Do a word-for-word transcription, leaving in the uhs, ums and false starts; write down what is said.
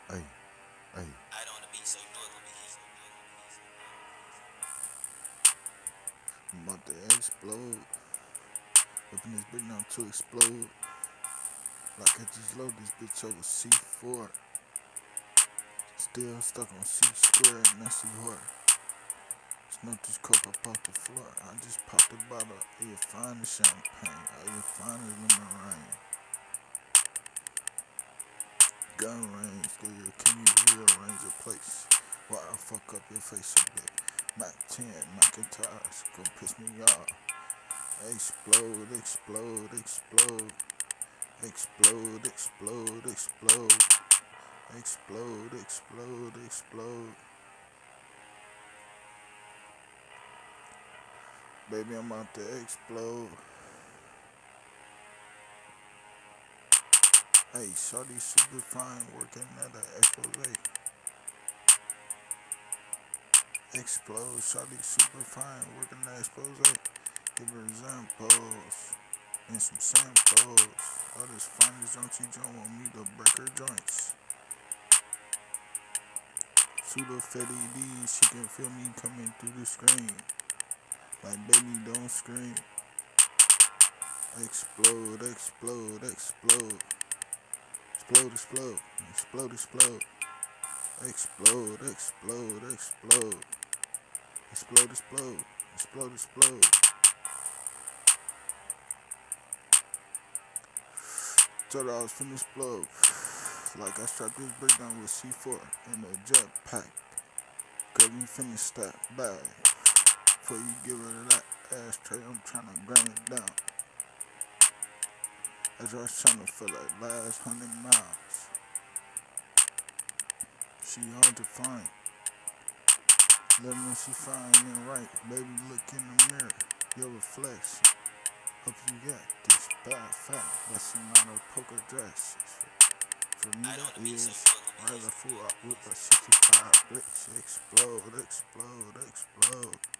Hey, hey, I don't wanna be so you know it's gonna be heat. I'm about to explode. Whipping this big now to explode. Like I just load this bitch over C four. Still stuck on C square and that's C hard. Snuck this coke up off the floor. I just popped a bottle. Are you fine as champagne? Are you fine as lemon rain? Gun range, do you, can you rearrange your place? Why I fuck up your face a bit? Mac ten, Macintosh, gon' piss me off. Explode, explode, explode. Explode, explode, explode. Explode, explode, explode. Baby, I'm about to explode. Hey, shawty super fine working at an expose. Explode, shawty super fine working at expose. Give her examples and some samples. All this finest junk she don't want me to break her joints. Pseudo Fetty D, she can feel me coming through the screen. Like baby, don't scream. Explode, explode, explode. Explode, explode, explode, explode. Explode, explode, explode. Explode, explode, explode, explode. Thought I was finna explode. Like I strapped this breakdown with C four in a jetpack. Cause we finna step back. Before you give her that ashtray, I'm tryna grind it down. As I was tryna feel like last hundred miles. She hard to find. Let me know she fine and right. Baby, look in the mirror. Your reflection. Hope you got this bad fat. Busting out a poker dress. For me, I don't that wanna be so is you know it's gonna be rather heat. fool out with a sixty-five blitz. Explode, explode, explode.